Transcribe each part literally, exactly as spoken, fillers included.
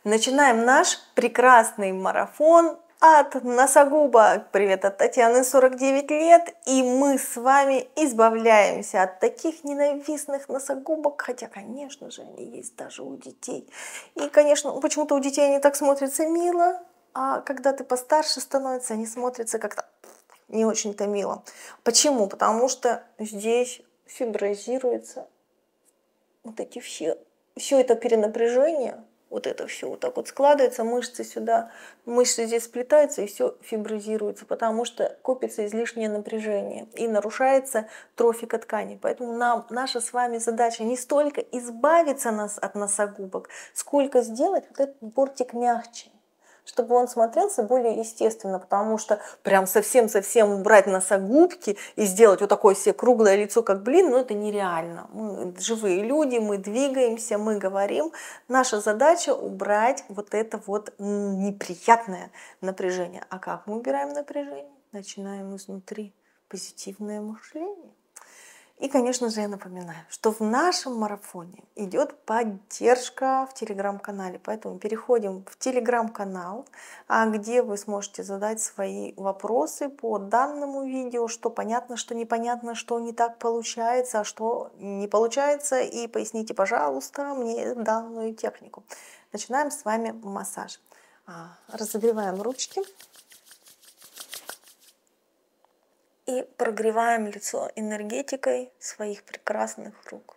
Начинаем наш прекрасный марафон от носогуба. Привет от Татьяны, сорок девять лет. И мы с вами избавляемся от таких ненавистных носогубок. Хотя, конечно же, они есть даже у детей. И, конечно, почему-то у детей они так смотрятся мило. А когда ты постарше становишься, они смотрятся как-то не очень-то мило. Почему? Потому что здесь фиброзируется вот эти все, все это перенапряжение. Вот это все вот так вот складывается, мышцы сюда, мышцы здесь сплетаются и все фиброзируется, потому что копится излишнее напряжение и нарушается трофика тканей. Поэтому нам, наша с вами задача не столько избавиться нас от носогубок, сколько сделать вот этот бортик мягче, чтобы он смотрелся более естественно, потому что прям совсем-совсем убрать носогубки и сделать вот такое себе круглое лицо, как блин, ну это нереально. Мы живые люди, мы двигаемся, мы говорим. Наша задача убрать вот это вот неприятное напряжение. А как мы убираем напряжение? Начинаем изнутри позитивное мышление. И, конечно же, я напоминаю, что в нашем марафоне идет поддержка в телеграм-канале. Поэтому переходим в телеграм-канал, где вы сможете задать свои вопросы по данному видео, что понятно, что непонятно, что не так получается, а что не получается. И поясните, пожалуйста, мне данную технику. Начинаем с вами массаж. Разогреваем ручки. И прогреваем лицо энергетикой своих прекрасных рук.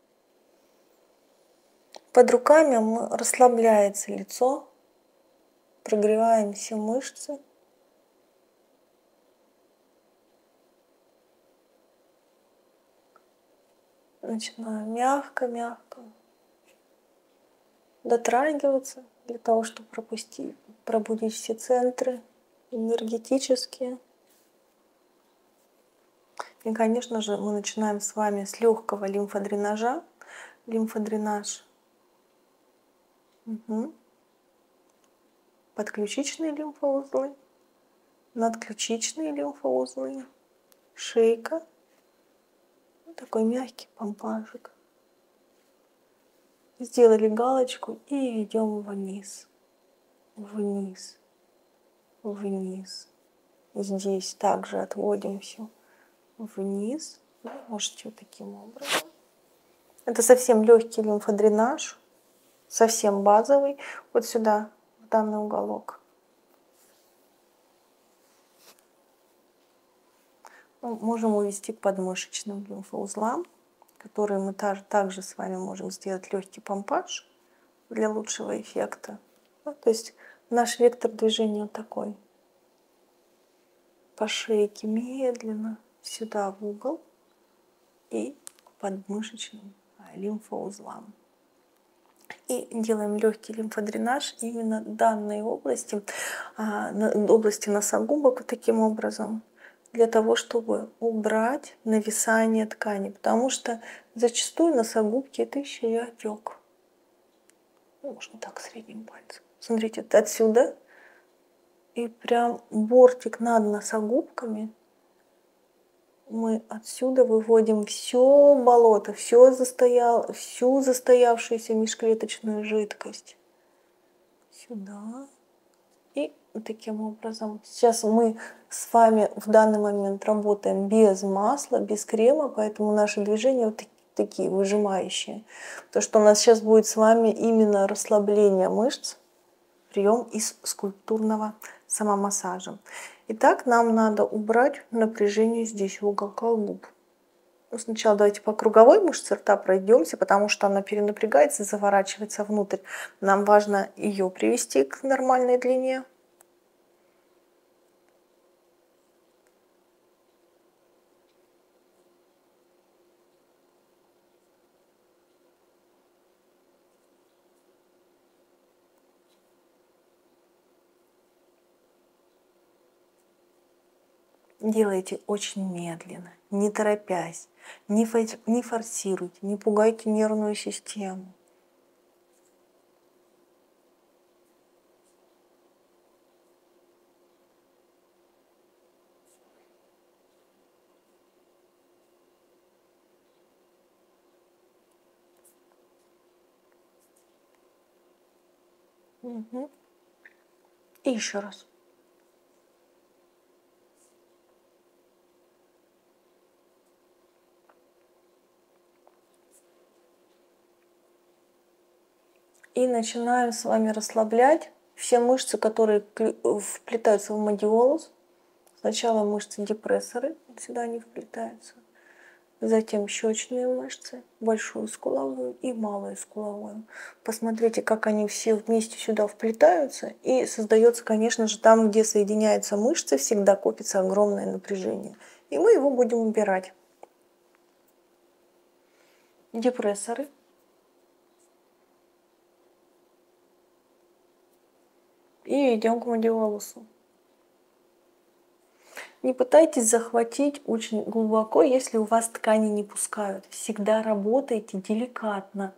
Под руками мы расслабляется лицо, прогреваем все мышцы. Начинаем мягко-мягко дотрагиваться для того, чтобы пропустить, пробудить все центры энергетические. И, конечно же, мы начинаем с вами с легкого лимфодренажа. Лимфодренаж. Угу. Подключичные лимфоузлы, надключичные лимфоузлы, шейка. Такой мягкий помпажик. Сделали галочку и идем вниз, вниз, вниз. Здесь также отводим все вниз. Вы можете вот таким образом. Это совсем легкий лимфодренаж, совсем базовый. Вот сюда, в данный уголок. Мы можем увести к подмышечным лимфоузлам, которые мы также с вами можем сделать легкий помпаж для лучшего эффекта. Ну, то есть наш вектор движения такой. По шейке медленно сюда в угол и к подмышечным лимфоузлам. И делаем легкий лимфодренаж именно данной области, области носогубок таким образом, для того, чтобы убрать нависание ткани, потому что зачастую носогубки это еще и отек. Ну, можно так средним пальцем. Смотрите, отсюда и прям бортик над носогубками. Мы отсюда выводим все болото, все застоял, всю застоявшуюся межклеточную жидкость. Сюда. И таким образом. Сейчас мы с вами в данный момент работаем без масла, без крема, поэтому наши движения вот такие выжимающие. То, что у нас сейчас будет с вами именно расслабление мышц, прием из скульптурного самомассажа. Итак, нам надо убрать напряжение здесь, в уголках губ. Сначала давайте по круговой мышце рта пройдемся, потому что она перенапрягается, заворачивается внутрь. Нам важно ее привести к нормальной длине. Делайте очень медленно, не торопясь, не форсируйте, не пугайте нервную систему. Угу. И еще раз. И начинаем с вами расслаблять все мышцы, которые вплетаются в модиолус. Сначала мышцы депрессоры, сюда они вплетаются. Затем щечные мышцы, большую скуловую и малую скуловую. Посмотрите, как они все вместе сюда вплетаются. И создается, конечно же, там, где соединяются мышцы, всегда копится огромное напряжение. И мы его будем убирать. Депрессоры. И идем к модиолусу. Не пытайтесь захватить очень глубоко, если у вас ткани не пускают. Всегда работайте деликатно.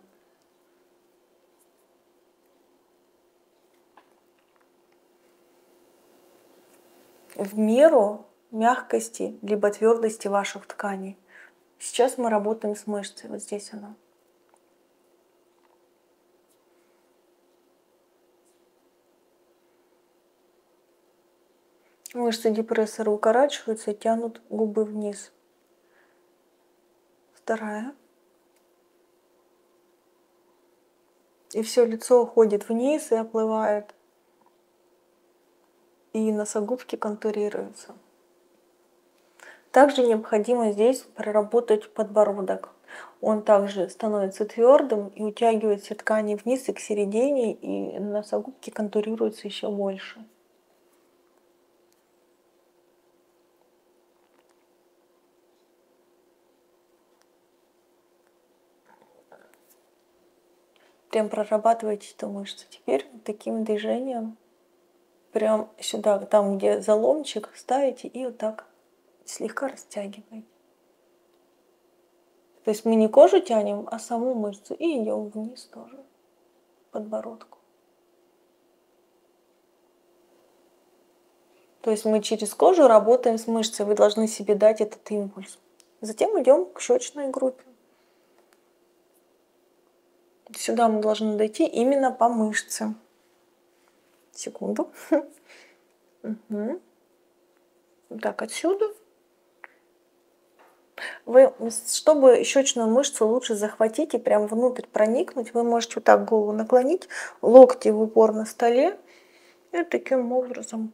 В меру мягкости либо твердости ваших тканей. Сейчас мы работаем с мышцей. Вот здесь она. Мышцы депрессора укорачиваются и тянут губы вниз. Вторая. И все лицо уходит вниз и оплывает. И носогубки контурируются. Также необходимо здесь проработать подбородок. Он также становится твердым и утягивает все ткани вниз и к середине, и носогубки контурируются еще больше. Прям прорабатывайте эту мышцу. Теперь таким движением прям сюда, там где заломчик, ставите и вот так слегка растягиваете. То есть мы не кожу тянем, а саму мышцу и идем вниз тоже, подбородку. То есть мы через кожу работаем с мышцей, вы должны себе дать этот импульс. Затем идем к щечной группе. Сюда мы должны дойти именно по мышце. Секунду. Угу. Так, отсюда. Вы, чтобы щечную мышцу лучше захватить и прям внутрь проникнуть, вы можете вот так голову наклонить, локти в упор на столе и таким образом.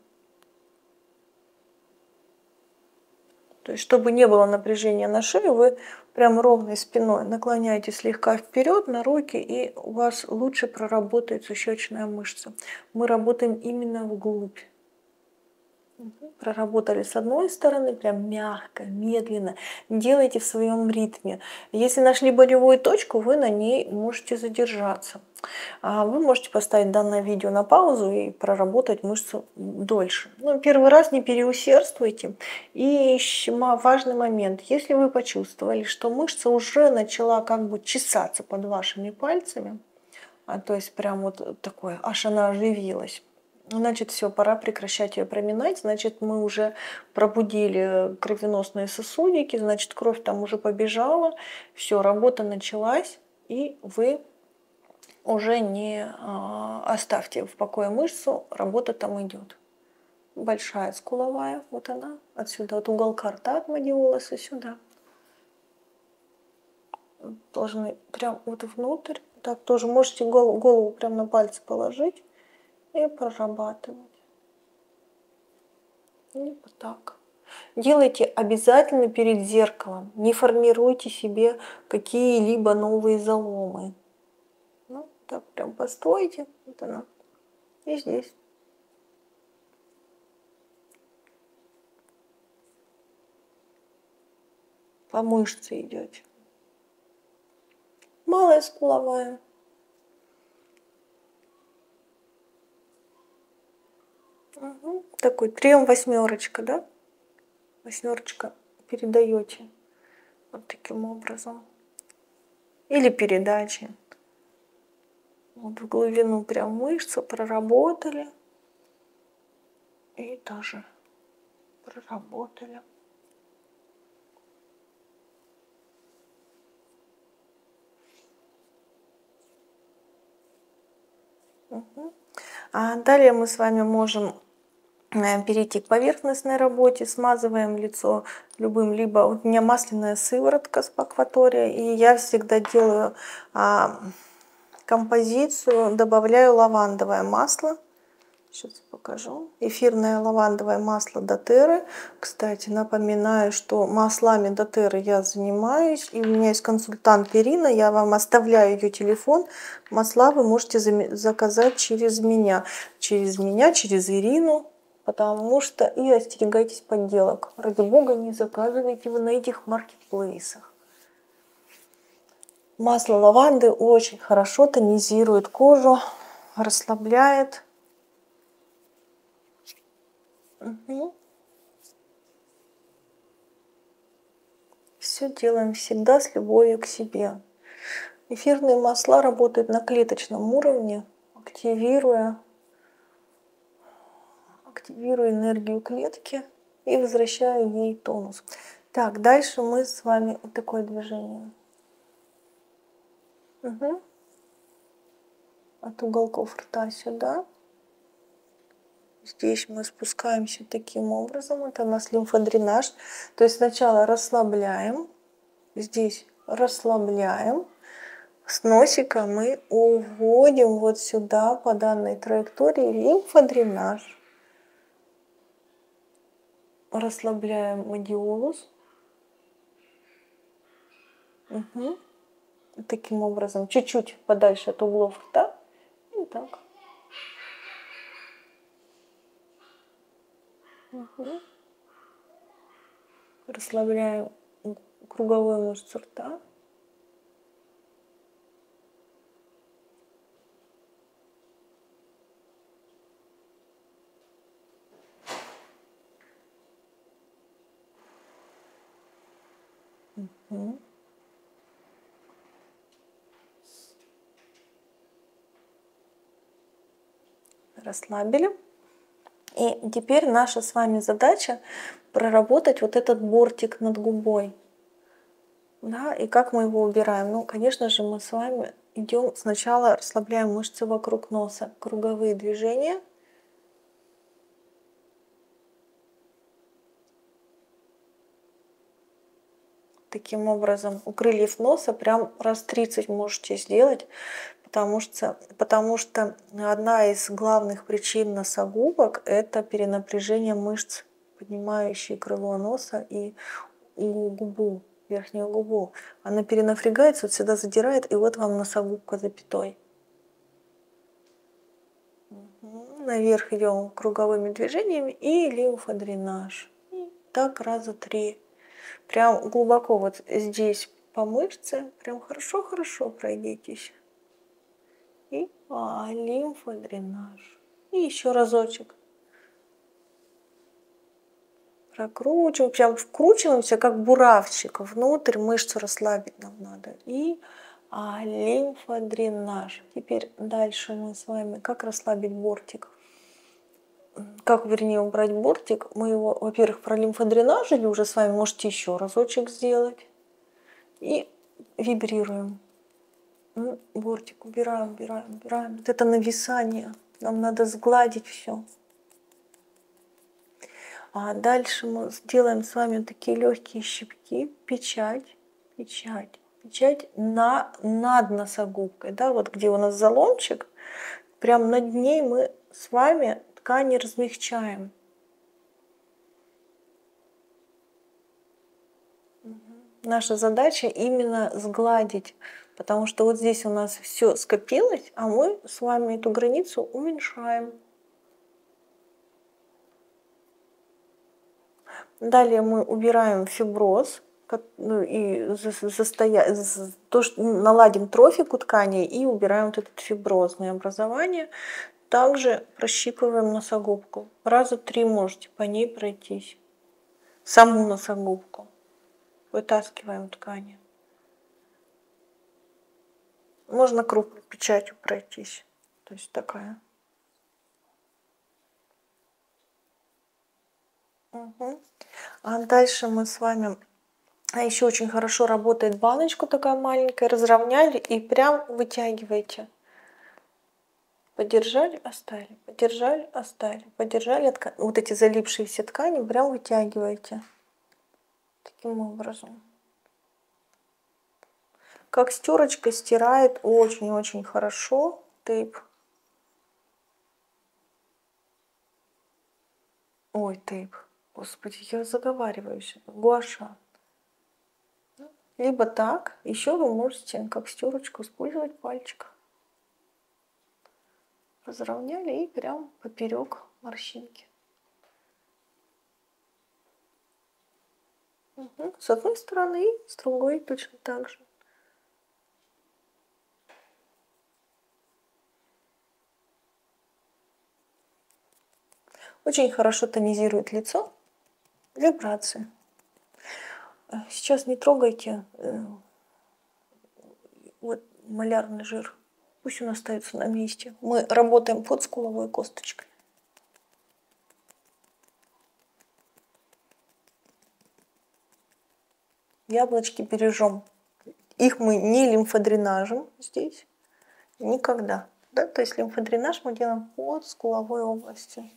То есть, чтобы не было напряжения на шее, вы прям ровной спиной наклоняете слегка вперед на руки, и у вас лучше проработается щечная мышца. Мы работаем именно вглубь. Проработали с одной стороны, прям мягко, медленно. Делайте в своем ритме. Если нашли болевую точку, вы на ней можете задержаться. Вы можете поставить данное видео на паузу и проработать мышцу дольше. Но первый раз не переусердствуйте. И важный момент. Если вы почувствовали, что мышца уже начала как бы чесаться под вашими пальцами, а то есть прям вот такое, аж она оживилась, значит, все, пора прекращать ее проминать. Значит, мы уже пробудили кровеносные сосудики, значит, кровь там уже побежала. Все, работа началась, и вы уже не а, оставьте в покое мышцу, работа там идет. Большая скуловая, вот она, отсюда, от уголка рта, от модиолуса сюда. Должны прям вот внутрь. Так тоже можете голову, голову прям на пальцы положить и прорабатывать. И вот так. Делайте обязательно перед зеркалом. Не формируйте себе какие-либо новые заломы. Ну, так прям постойте. Вот она. И здесь. По мышце идете. Малая скуловая. Угу. Такой прием восьмерочка, да? Восьмерочка передаете вот таким образом. Или передачи. Вот в глубину прям мышцу проработали. И тоже проработали. Угу. А далее мы с вами можем перейти к поверхностной работе, смазываем лицо любым, либо у меня масляная сыворотка с Акватория, и я всегда делаю а, композицию, добавляю лавандовое масло. Сейчас покажу. Эфирное лавандовое масло доTERRA. Кстати, напоминаю, что маслами доTERRA я занимаюсь. И у меня есть консультант Ирина. Я вам оставляю ее телефон. Масла вы можете заказать через меня. Через меня, через Ирину. Потому что и остерегайтесь подделок. Ради бога, не заказывайте вы на этих маркетплейсах. Масло лаванды очень хорошо тонизирует кожу, расслабляет. Угу. Все делаем всегда с любовью к себе. Эфирные масла работают на клеточном уровне, активируя, активируя энергию клетки и возвращая ей тонус. Так, дальше мы с вами вот такое движение. Угу. От уголков рта сюда. Здесь мы спускаемся таким образом. Это у нас лимфодренаж. То есть сначала расслабляем. Здесь расслабляем. С носика мы уводим вот сюда по данной траектории лимфодренаж. Расслабляем медиолус. Угу. Таким образом, чуть-чуть подальше от углов рта. И так. Угу. Расслабляем круговую мышцу рта. Угу. Расслабили. И теперь наша с вами задача проработать вот этот бортик над губой. Да, и как мы его убираем? Ну, конечно же, мы с вами идем сначала, расслабляем мышцы вокруг носа, круговые движения. Таким образом, у крыльев носа прям раз тридцать можете сделать, потому что, потому что одна из главных причин носогубок – это перенапряжение мышц, поднимающие крыло носа и губу, верхнюю губу. Она перенапрягается, вот сюда задирает, и вот вам носогубка запятой. Угу. Наверх идем круговыми движениями и лимфодренаж. И так раза три. Прям глубоко вот здесь по мышце, прям хорошо-хорошо пройдитесь. И а, лимфодренаж. И еще разочек. Прокручиваем, прям вкручиваемся, как буравчик. Внутрь мышцу расслабить нам надо. И а, лимфодренаж. Теперь дальше мы с вами, как расслабить бортик. Как, вернее, убрать бортик. Мы его, во-первых, пролимфодренажили уже с вами. Можете еще разочек сделать. И вибрируем. Бортик убираем, убираем, убираем. Вот это нависание. Нам надо сгладить все. А дальше мы сделаем с вами такие легкие щипки. Печать, печать, печать на, над носогубкой. Да, вот где у нас заломчик. Прям над ней мы с вами ткани размягчаем. Наша задача именно сгладить, потому что вот здесь у нас все скопилось, а мы с вами эту границу уменьшаем. Далее мы убираем фиброз и застоя... то, что наладим трофику тканей и убираем вот это фиброзное образование. Также прощипываем носогубку. Раза три можете по ней пройтись. Саму носогубку. Вытаскиваем ткани. Можно крупной печатью пройтись. То есть такая. Угу. А дальше мы с вами... А еще очень хорошо работает баночку такая маленькая. Разровняли и прям вытягиваете. Подержали, оставили, подержали, оставили, подержали. Вот эти залипшиеся ткани прям вытягиваете. Таким образом. Как стерочка стирает очень-очень хорошо тейп. Ой, тейп. Господи, я заговариваюсь. Гуаша. Либо так, еще вы можете как стерочку использовать пальчик. Разровняли и прям поперек морщинки. Угу. С одной стороны и с другой точно так же. Очень хорошо тонизирует лицо. Вибрации. Сейчас не трогайте вот малярный жир. Пусть он остается на месте. Мы работаем под скуловой косточкой. Яблочки бережем. Их мы не лимфодренажем здесь. Никогда. Да? То есть лимфодренаж мы делаем под скуловой областью.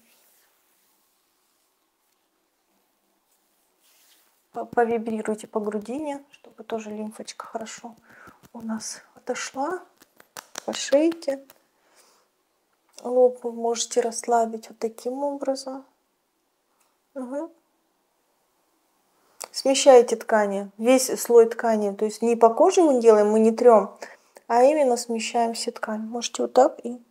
Повибрируйте по грудине, чтобы тоже лимфочка хорошо у нас отошла. По шейке. Лоб вы можете расслабить вот таким образом. Угу. Смещайте ткани, весь слой ткани. То есть не по коже мы делаем, мы не трем, а именно смещаем все ткани. Можете вот так и...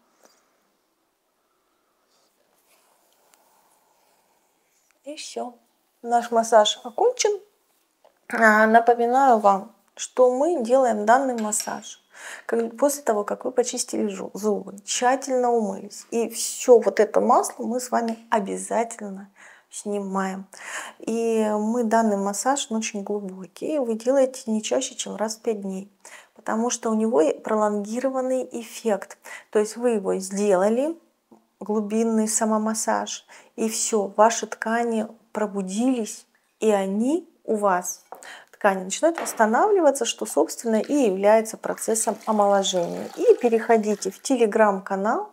И все. Наш массаж окончен. Напоминаю вам, что мы делаем данный массаж после того, как вы почистили зубы, тщательно умылись. И все вот это масло мы с вами обязательно снимаем. И мы данный массаж очень глубокий. Вы делаете не чаще, чем раз в пять дней. Потому что у него пролонгированный эффект. То есть вы его сделали, глубинный самомассаж, и все, ваши ткани пробудились, и они у вас, ткани, начинают восстанавливаться, что, собственно, и является процессом омоложения. И переходите в телеграм-канал,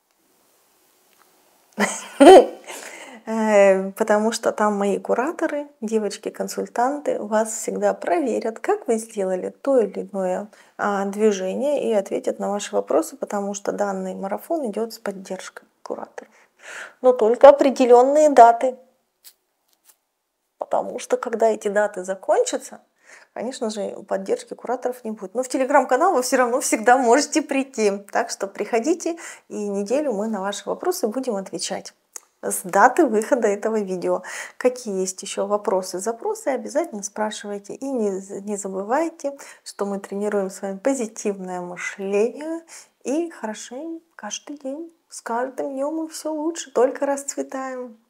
потому что там мои кураторы, девочки-консультанты вас всегда проверят, как вы сделали то или иное движение, и ответят на ваши вопросы, потому что данный марафон идет с поддержкой кураторов. Но только определенные даты. Потому что когда эти даты закончатся, конечно же, поддержки кураторов не будет. Но в телеграм-канал вы все равно всегда можете прийти. Так что приходите, и неделю мы на ваши вопросы будем отвечать. С даты выхода этого видео. Какие есть еще вопросы, запросы, обязательно спрашивайте. И не, не забывайте, что мы тренируем с вами позитивное мышление. И хорошо каждый день. С каждым днем мы все лучше, только расцветаем.